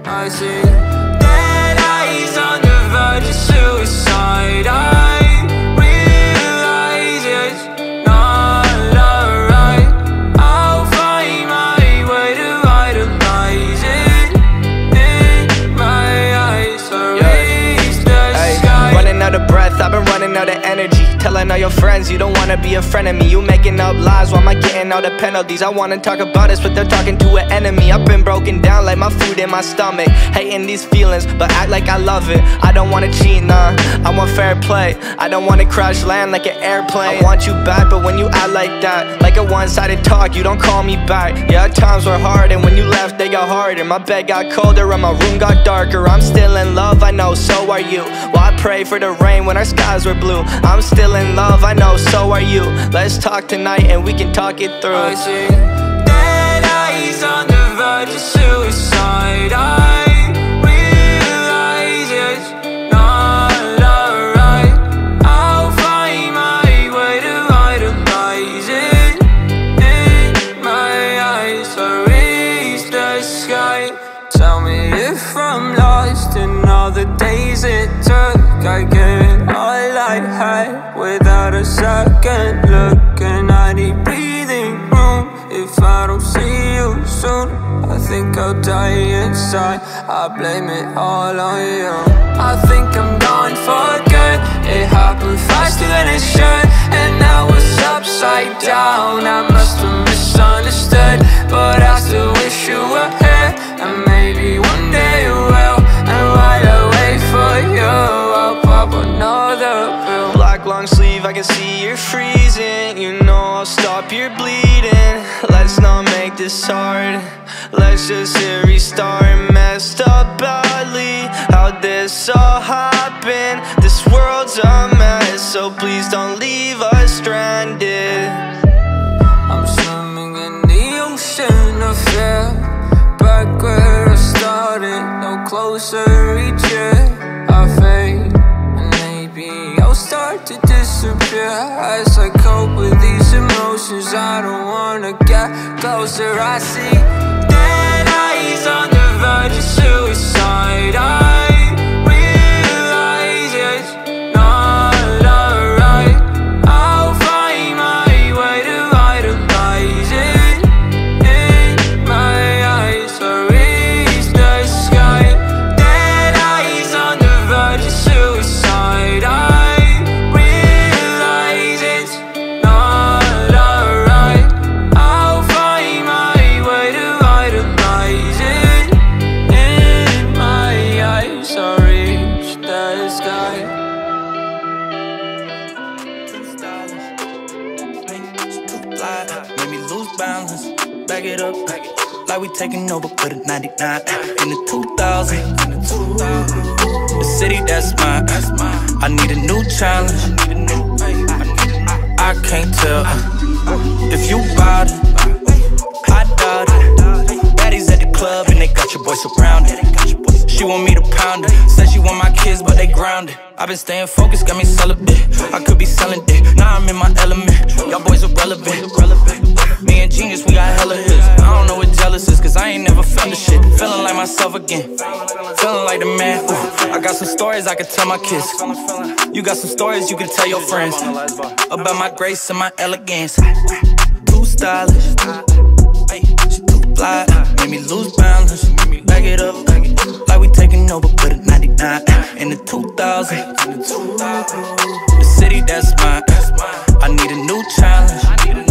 I see dead eyes on the verge of suicide. I realize it's not alright. I'll find my way to idolize it. In my eyes, I reach the sky. Running out of breath, I've been running out of energy. Telling all your friends you don't wanna be a friend of me. You making up lies, why am I getting all the penalties? I wanna talk about this, but they're talking to an enemy. I've been broken down like my food in my stomach. Hating these feelings, but act like I love it. I don't wanna cheat, nah, I want fair play. I don't wanna crash land like an airplane. I want you back, but when you act like that, like a one-sided talk, you don't call me back. Yeah, times were hard, and when you left, they got harder. My bed got colder, and my room got darker. I'm still in love, I know, so are you. Well, I pray for the rain when our skies were blue. I'm still in love, I know, so are you. Let's talk tonight and we can talk it through. I see dead eyes on the verge of suicide. I realize it's not alright. I'll find my way to idolize it. In my eyes, I reach the sky. Tell me if I'm lost in all the days it took. I get all I had without a second look, and I need breathing room. If I don't see you soon, I think I'll die inside. I blame it all on you. I think I'm gone for good. It happened faster than it should, and now it's upside down. I must have misunderstood, but I still wish you were here, and maybe one day you will. And while I wait for you, I'll pop another pill. Black long sleeve, I can see you're freezing. You know I'll stop your bleeding. Let's not make this hard. Let's just hit restart. Messed up badly, how'd this all happen? This world's a mess, so please don't leave us stranded. I'm swimming in the ocean of fear, back where I started, no closer reach it. I fade, and maybe I'll start to disappear as I cope with these emotions. I don't wanna get closer. I see dead eyes on the verge of suicide. I realize it's not alright. I'll find my way to idolize it. In my eyes, I reach the sky. Dead eyes on the verge of suicide. I realize it's not alright. I'll find my way to idolize it. In my eyes, I reach the sky. Made me lose balance, back it up, like we taking over, put a 99 in the 2000s. The city that's mine, I need a new challenge. I can't tell if you bout it, I doubt it. Baddies at the club and they got your boy surrounded. She want me to pound it, said she want my kids but they grounded. I've been staying focused, got me celibate. I could be selling dick, now I'm in my element. Y'all boys irrelevant. Me and Genius, we got hella hits. I don't know what jealous is, cause I ain't never felt the shit. Feeling like myself again, feeling like the man. Ooh. I got some stories I could tell my kids. You got some stories you can tell your friends about my grace and my elegance. Too stylish, she too fly, made me lose balance. Back it up, like we taking over, put a 99 in the 2000s. The city that's mine, I need a new challenge.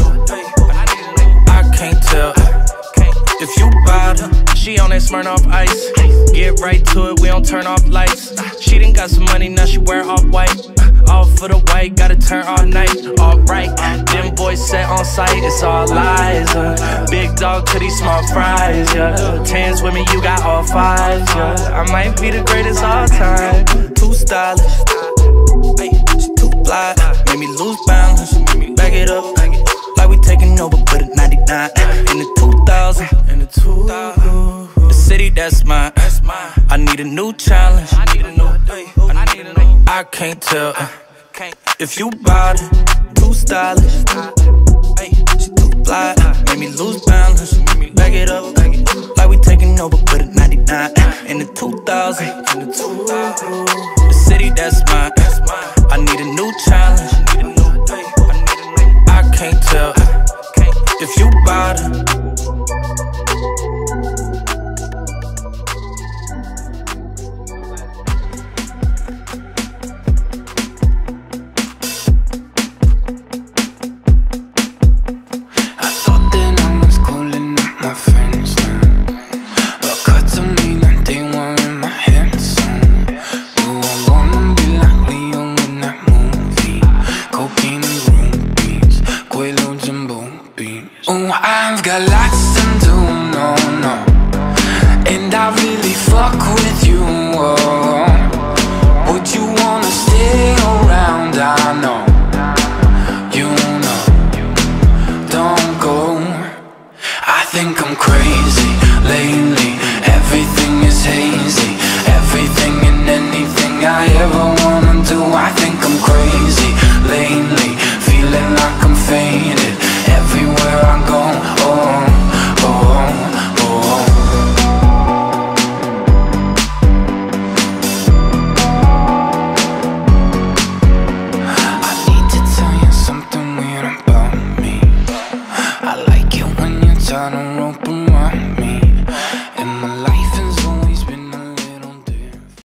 I can't tell if you bout it. She on that Smirnoff Ice, get right to it, we don't turn off lights. She done got some money, now she wear off white. All for the white, gotta turn all night. Alright, them boys set on sight, it's all lies. Big dog to these small fries, yeah. Tens with me, you got all fives, yeah. I might be the greatest all time. Too stylish, she too fly, made me lose balance. Back it up, like we taking over, put a 99 in the 2000s. The city that's mine, I need a new challenge. I can't tell if you bout it. Too stylish, she too fly, made me lose balance. Back it up, like we taking over, put a 99 in 2000. The city that's mine. I need a new challenge. I can't tell if you bout it. Oh, I've got lots to do, no, no. And I really fuck with you, oh. Would you wanna stay around? I know, you know. Don't go, I think I'm